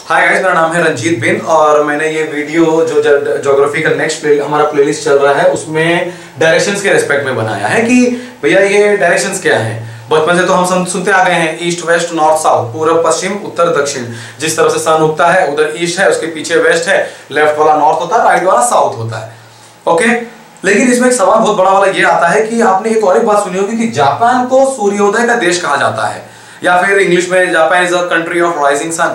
Hi guys, मेरा नाम है रंजीत बिन और मैंने ये वीडियो जो ज्योग्राफी का नेक्स्ट हमारा प्लेलिस्ट चल रहा है उसमें डायरेक्शंस के रेस्पेक्ट में बनाया है कि भैया ये डायरेक्शंस क्या हैं। बचपन से तो हम सुनते आ गए हैं ईस्ट वेस्ट नॉर्थ साउथ, पूर्व पश्चिम उत्तर दक्षिण। जिस तरफ से सन उगता है उधर ईस्ट है, उसके पीछे वेस्ट है, लेफ्ट वाला नॉर्थ होता है, राइट वाला साउथ होता है। ओके, लेकिन इसमें एक सवाल बहुत बड़ा वाला ये आता है कि आपने एक और एक बात सुनी होगी कि जापान को सूर्योदय का देश कहा जाता है, या फिर इंग्लिश में Japan is a country of rising sun.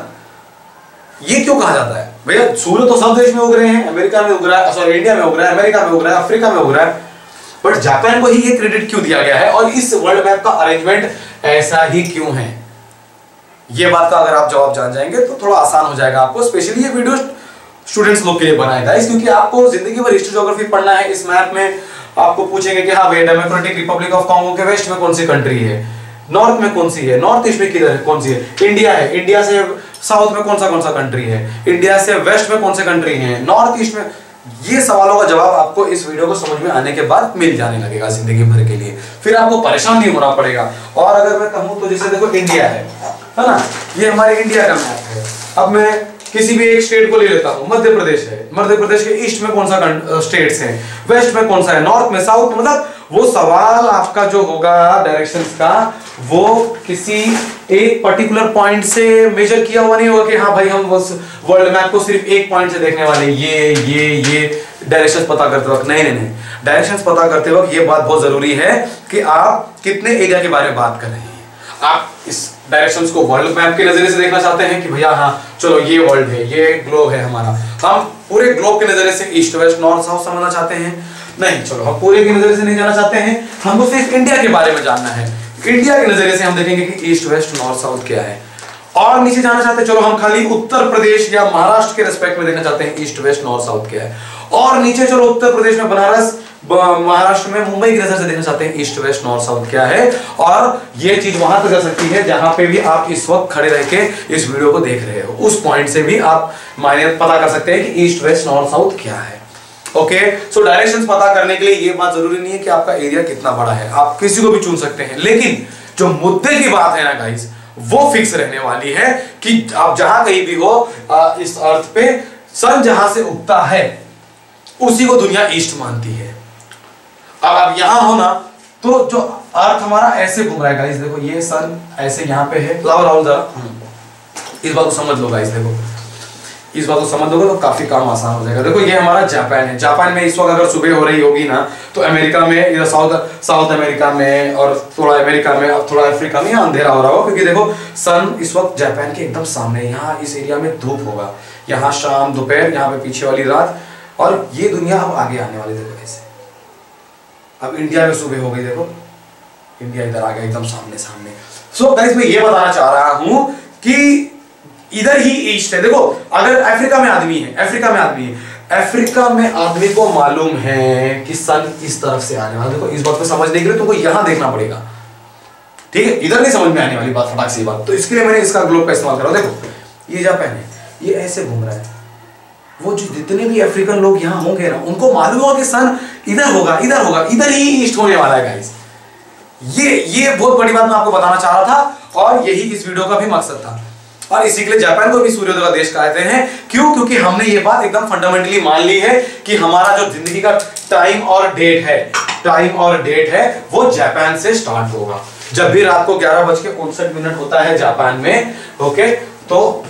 ये क्यों कहा जाता है? भैया सूर्य तो सब देश में उग रहे हैं, अमेरिका में उग रहा है, सॉरी इंडिया में उग रहा है, अमेरिका में उग रहा है, अफ्रीका में उग रहा है, बट जापान को ही ये क्रेडिट क्यों दिया गया है और इस वर्ल्ड मैप का अरेंजमेंट ऐसा ही क्यों है? ये बात का अगर आप जवाब जान जाएंगे तो थोड़ा आसान हो जाएगा आपको। स्पेशली ये वीडियो स्टूडेंट्स लोग के लिए बनाया था, क्योंकि आपको जिंदगी भर हिस्ट्री ज्योग्राफी पढ़ना है। इस मैप में आपको पूछेंगे कि हाँ भैया डेमोक्रेटिक रिपब्लिक ऑफ कॉन्गो के वेस्ट में कौन सी कंट्री है, नॉर्थ में कौन सी है, नॉर्थ ईस्ट में किधर है, कौन सी है, इंडिया है, इंडिया से साउथ में कौन सा कंट्री है, इंडिया से वेस्ट में कौन से कंट्री है, नॉर्थ ईस्ट में। ये सवालों का जवाब आपको इस वीडियो को समझ में आने के बाद मिल जाने लगेगा जिंदगी भर के लिए, फिर आपको परेशान नहीं होना पड़ेगा। और अगर मैं कहूं तो जैसे देखो इंडिया है ना, ये हमारे इंडिया का मैप है। अब मैं किसी भी एक स्टेट को ले लेता हूं, मध्य प्रदेश है, मध्य प्रदेश के ईस्ट में कौन सा स्टेट्स हैं, वेस्ट में कौन सा है, नॉर्थ में, साउथ में, मतलब वो सवाल आपका जो होगा डायरेक्शंस का वो किसी एक पर्टिकुलर पॉइंट से मेजर किया हुआ नहीं होगा कि हाँ भाई हम उस वर्ल्ड मैप को सिर्फ एक पॉइंट से देखने वाले, ये डायरेक्शंस पता करते वक्त नहीं, डायरेक्शंस पता करते वक्त ये बात बहुत जरूरी है कि आप कितने एरिया के बारे में बात कर रहे हैं। आप इस डायरेक्शंस को वर्ल्ड मैप के नजरिए से देखना चाहते हैं कि भैया हाँ चलो ये वर्ल्ड है, ये ग्लोब है हमारा, हम पूरे ग्लोब के नजरिए से ईस्ट वेस्ट नॉर्थ साउथ समझना चाहते हैं? नहीं, चलो हम पूरे के नजरिए से नहीं जाना चाहते हैं, हमको सिर्फ इंडिया के बारे में जानना है। इंडिया के नजरिए से हम देखेंगे कि ईस्ट वेस्ट नॉर्थ साउथ क्या है। और नीचे जाना चाहते हैं, चलो हम खाली उत्तर प्रदेश या महाराष्ट्र के रेस्पेक्ट में देखना चाहते हैं ईस्ट वेस्ट नॉर्थ साउथ क्या है। और नीचे चलो उत्तर प्रदेश में बनारस, महाराष्ट्र में मुंबई की नजर से देखना चाहते हैं ईस्ट वेस्ट नॉर्थ साउथ क्या है। और ये चीज वहां तक जा सकती है जहां पे भी आप इस वक्त खड़े रह के इस वीडियो को देख रहे हो, उस पॉइंट से भी आप मायने पता कर सकते हैं कि ईस्ट वेस्ट नॉर्थ साउथ क्या है। ओके, सो डायरेक्शंस पता करने के लिए ये बात जरूरी नहीं है कि आपका एरिया कितना बड़ा है, आप किसी को भी चुन सकते हैं, लेकिन जो मुद्दे की बात है ना गाइस, वो फिक्स रहने वाली है कि आप जहां कहीं भी हो इस अर्थ पे सन जहां से उगता है उसी को दुनिया ईस्ट मानती है। अब आप यहां हो ना तो जो अर्थ हमारा ऐसे घूम रहा है गाइस, देखो ये सन ऐसे यहां पे है, लाओ राहुल जरा इस बात को समझ लो गाइस, देखो इस बात को समझ लोगे तो काफी काम आसान हो जाएगा। देखो ये हमारा जापान है, जापान में इस वक्त अगर सुबह हो रही होगी ना तो अमेरिका में, इधर साउथ अमेरिका में और थोड़ा अमेरिका में, अब थोड़ा अफ्रीका में यहाँ अंधेरा हो रहा होगा, क्योंकि देखो सन इस वक्त जापान के एकदम सामने, यहाँ इस एरिया में धूप होगा, यहाँ शाम दोपहर, यहाँ पे पीछे वाली रात, और ये दुनिया अब आगे आने वाली। देखो ऐसे अब इंडिया में सुबह हो गई, देखो इंडिया इधर आ गया एकदम सामने। सो गाइस मैं ये बताना चाह रहा हूं कि इधर ही ईस्ट है। देखो अगर अफ्रीका में आदमी है, अफ्रीका में आदमी को मालूम है कि सन इस तरफ से आने वाला। देखो इस बात को समझने के लिए तुमको यहां देखना पड़ेगा, ठीक है, इधर नहीं समझ में आने वाली बात फटाक से बात, तो इसके लिए मैंने इसका ग्लोब का इस्तेमाल करा। देखो ये जापान है, ये ऐसे घूम रहा है, वो जो जितने भी अफ्रीकन लोग यहाँ होंगे ना उनको मालूम होगा कि सन इधर होगा, इधर ही ईस्ट होने वाला है गाइस। ये बहुत बड़ी बात मैं आपको बताना चाह रहा था और यही इस वीडियो का भी मकसद था। और इसी के लिए जापान को भी सूर्योदय का देश कहते हैं। क्यों? क्योंकि हमने ये बात एकदम फंडामेंटली मान ली है कि हमारा जो जिंदगी का टाइम और डेट है वो जापान से स्टार्ट होगा। जब भी रात को 11:59 होता है जापान में, ओके, तो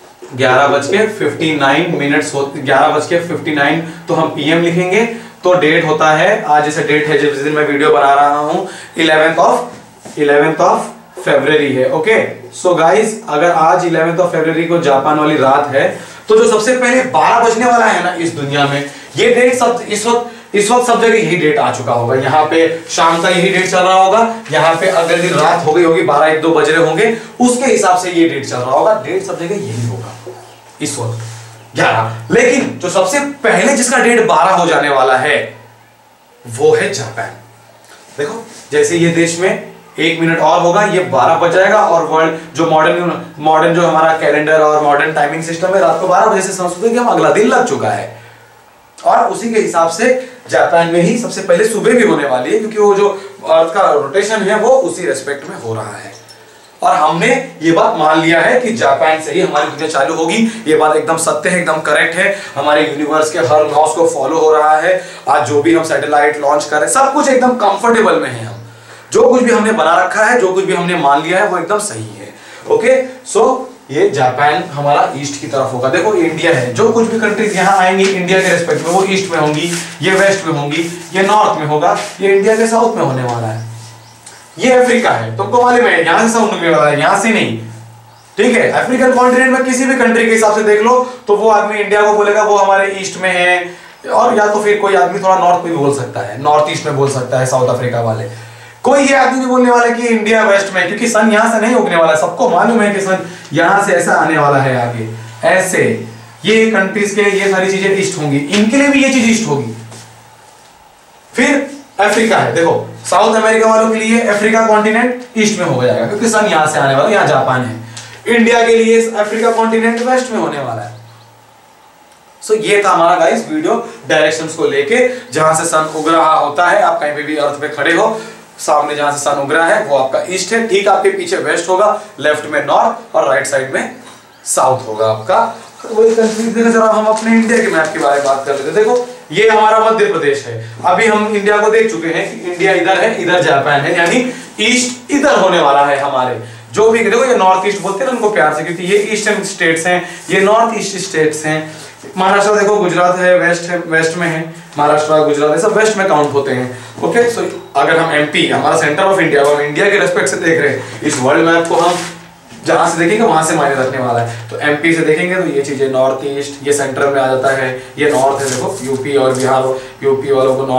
11:59 तो हम पीएम लिखेंगे, तो डेट होता है, आज जैसे डेट है जिस दिन मैं वीडियो बना रहा हूं 11th ऑफ फरवरी है। ओके, सो गाइस अगर आज 11th ऑफ फरवरी को जापान वाली रात है तो जो सबसे पहले 12 बजने वाला है ना इस दुनिया में, ये डेट सब इस वक्त सब जगह यही डेट आ चुका होगा। यहाँ पे शाम का यही डेट चल रहा होगा, यहाँ पे अगर दिन रात हो गई होगी 12-1-2 बज रहे होंगे, उसके हिसाब से ये डेट चल रहा होगा। डेट सब जगह यही होगा इस वक्त 11। लेकिन जो सबसे पहले जिसका डेट 12 हो जाने वाला है वो है जापान। देखो जैसे ये देश में 1 मिनट और होगा, ये 12 बज जाएगा, और वर्ल्ड जो मॉडर्न जो हमारा कैलेंडर और मॉडर्न टाइमिंग सिस्टम है, रात को 12 बजे से समझते कि हम अगला दिन लग चुका है। और उसी के हिसाब से जापान में ही सबसे पहले सुबह भी होने वाली है, क्योंकि वो जो अर्थ का रोटेशन है वो उसी रेस्पेक्ट में हो रहा है। और हमने ये बात मान लिया है कि जापान से ही हमारी दुनिया चालू होगी। ये बात एकदम सत्य है, एकदम करेक्ट है। हमारे यूनिवर्स के हर लॉस को फॉलो हो रहा है। आज जो भी हम सैटेलाइट लॉन्च कर रहे हैं, सब कुछ एकदम कंफर्टेबल में है। हम जो कुछ भी हमने बना रखा है, जो कुछ भी हमने मान लिया है, वो एकदम सही है। ओके, सो ये जापान हमारा ईस्ट की तरफ होगा। देखो इंडिया है, जो कुछ भी कंट्रीज यहाँ आएंगी इंडिया के रेस्पेक्ट में, वो ईस्ट में होंगी, ये वेस्ट में होंगी, ये नॉर्थ में होगा, ये इंडिया के साउथ में होने वाला है। ये अफ्रीका है, तुमको मालूम है, यहां से साउथ में वाला है, यहां से नहीं। ठीक है, अफ्रीकन कॉन्टिनेंट में किसी भी कंट्री के हिसाब से देख लो तो वो आदमी इंडिया को बोलेगा वो हमारे ईस्ट में है, और या तो फिर कोई आदमी थोड़ा नॉर्थ में भी बोल सकता है, नॉर्थ ईस्ट में बोल सकता है, साउथ अफ्रीका वाले। कोई ये आदमी नहीं बोलने वाला कि इंडिया वेस्ट में, क्योंकि सन यहां से नहीं उगने वाला है। सबको मालूम है कि सन यहां से ऐसा आने वाला है आगे, ऐसे ये कंट्रीज के ये सारी चीजें ईस्ट होंगी, इनके लिए भी ये चीज ईस्ट होगी। फिर अफ्रीका है, देखो साउथ अमेरिका वालों के लिए अफ्रीका कॉन्टिनेंट ईस्ट में हो जाएगा, क्योंकि सन यहां से आने वाला है, यहां जापान है। इंडिया के लिए अफ्रीका कॉन्टिनेंट वेस्ट में होने वाला है। सो ये था हमारा गाइस वीडियो डायरेक्शंस को लेके, जहां से सन उग रहा होता है। आप कहीं पे भी अर्थ पे खड़े हो, सामने जहां से सन उग रहा है वो आपका ईस्ट है, ठीक आपके पीछे वेस्ट होगा, लेफ्ट में नॉर्थ और राइट साइड में साउथ होगा आपका। तो वही कंट्रीज देखो जरा, हम अपने इंडिया के मैप के बारे में बात कर लेते हैं। देखो ये हमारा मध्य प्रदेश है। अभी हम इंडिया को देख चुके हैं कि इंडिया इधर है, इधर जापान है, यानी ईस्ट इधर होने वाला है हमारे। जो भी देखो ये नॉर्थ ईस्ट बोलते हैं ना उनको प्यार से, क्योंकि ये ईस्टर्न स्टेट्स हैं, ये नॉर्थ ईस्ट स्टेट्स हैं। महाराष्ट्र देखो, गुजरात है, वेस्ट में है, महाराष्ट्र गुजरात है, सब वेस्ट में काउंट होते हैं। ओके, सो अगर हम एमपी, हमारा सेंटर ऑफ इंडिया, हम इंडिया के रेस्पेक्ट से देख रहे हैं, इस वर्ल्ड मैप को हम जहां से देखेंगे वहां से मायने रखने वाला है। तो एमपी से देखेंगे तो ये चीजें नॉर्थ ईस्ट, ये सेंटर में आ जाता है, ये नॉर्थ है। देखो यूपी और बिहार, यूपी वालों को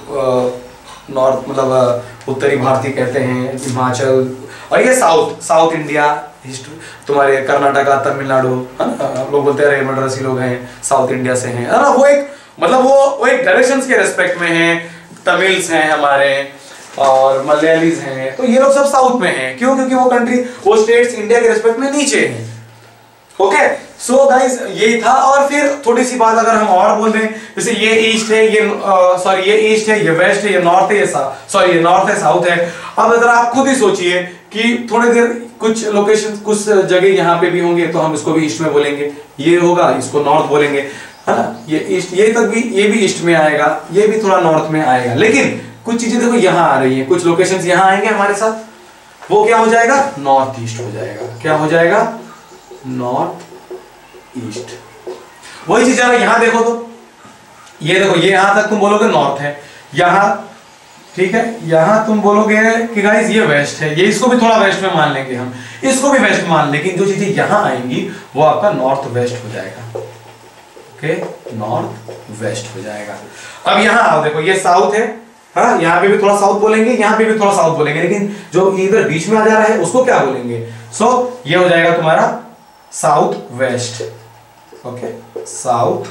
नॉर्थ मतलब उत्तरी भारतीय कहते हैं, हिमाचल। और ये साउथ इंडिया, तुम्हारे कर्नाटका, तमिलनाडु, लोग बोलते हैं मद्रासी लोग हैं, साउथ इंडिया से हैं, है ना। वो एक मतलब वो एक डायरेक्शंस के रेस्पेक्ट में है। तमिल्स हैं हमारे और मलयालीज हैं, तो ये लोग सब साउथ में हैं। क्यों? क्योंकि वो कंट्री, वो स्टेट्स इंडिया के रेस्पेक्ट में नीचे हैं। ओके, सो गाइस ये था। और फिर थोड़ी सी बात अगर हम और बोल दें, जैसे ये ईस्ट है, ये सॉरी ये ईस्ट है, ये वेस्ट है, ये नॉर्थ है, ये सॉरी ये नॉर्थ है, साउथ है। अब अगर आप खुद ही सोचिए कि थोड़ी देर कुछ लोकेशन, कुछ जगह यहाँ पे भी होंगे तो हम इसको भी ईस्ट में बोलेंगे, ये होगा इसको नॉर्थ बोलेंगे, है ना। ये ईस्ट, ये तक भी, ये भी ईस्ट में आएगा, ये भी थोड़ा नॉर्थ में आएगा। लेकिन कुछ चीजें देखो यहाँ आ रही है, कुछ लोकेशंस यहाँ आएंगे हमारे साथ, वो क्या हो जाएगा? नॉर्थ ईस्ट हो जाएगा। क्या हो जाएगा? North east. वही चीज अगर यहाँ देखो तो ये देखो, ये यहां तक तुम बोलोगे नॉर्थ है, यहां ठीक है, यहां तुम बोलोगे कि गाइस ये वेस्ट है, ये इसको भी थोड़ा वेस्ट में मान लेंगे हम, इसको भी वेस्ट में मान, लेकिन जो चीजें यहां आएंगी वो आपका नॉर्थ वेस्ट हो जाएगा। ओके, नॉर्थ वेस्ट हो जाएगा। अब यहां आओ, देखो ये साउथ है, हाँ, यहाँ पे भी थोड़ा साउथ बोलेंगे, यहाँ पे भी थोड़ा साउथ बोलेंगे, लेकिन जो इधर बीच में आ जा रहा है उसको क्या बोलेंगे? सो ये हो जाएगा तुम्हारा south west. Okay, south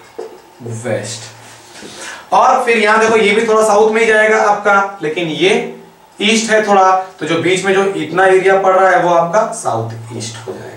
west. और फिर यहां देखो ये भी थोड़ा साउथ में ही जाएगा आपका, लेकिन ये ईस्ट है थोड़ा, तो जो बीच में जो इतना एरिया पड़ रहा है वो आपका साउथ ईस्ट हो जाएगा।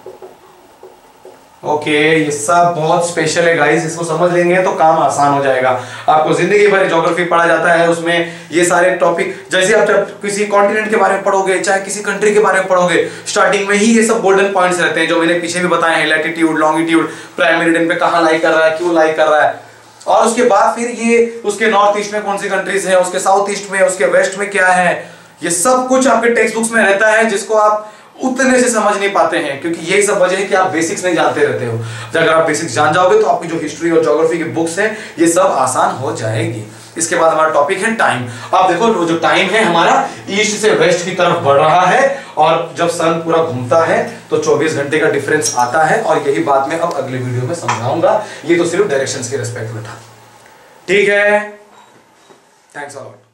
ओके, ये सब बहुत स्पेशल है गाइस, इसको समझ लेंगे तो काम आसान हो जाएगा। आपको जिंदगी भर ज्योग्राफी पढ़ा जाता है, उसमें ये सारे टॉपिक, जैसे आप जब किसी कॉन्टिनेंट के बारे में पढ़ोगे, चाहे किसी कंट्री के बारे में पढ़ोगे, स्टार्टिंग में ही ये सब गोल्डन पॉइंट्स रहते हैं जो मैंने पीछे भी बताए हैं। लैटिट्यूड, लॉन्गिट्यूड, प्राइम मेरिडियन पे कहां लाई कर रहा है, क्यों लाई कर रहा है, और उसके बाद फिर ये उसके नॉर्थ ईस्ट में कौन सी कंट्रीज है, उसके साउथ ईस्ट में, उसके वेस्ट में क्या है, ये सब कुछ आपके टेक्स्ट बुक्स में रहता है, जिसको आप उतने से समझ नहीं पाते हैं, क्योंकि यही सब वजह है कि आप बेसिक्स नहीं जानते रहते हो। अगर आप बेसिक्स जान जाओगे तो आपकी जो हिस्ट्री और ज्योग्राफी की बुक्स हैं ये सब आसान हो जाएगी। इसके बाद हमारा टॉपिक है टाइम। आप देखो वो जो टाइम है हमारा ईस्ट से वेस्ट की तरफ बढ़ रहा है, और जब सन पूरा घूमता है तो 24 घंटे का डिफरेंस आता है, और यही बात मैं अब अगले वीडियो में समझाऊंगा। ये तो सिर्फ डायरेक्शंस के रेस्पेक्ट में था, ठीक है। Thanks a lot.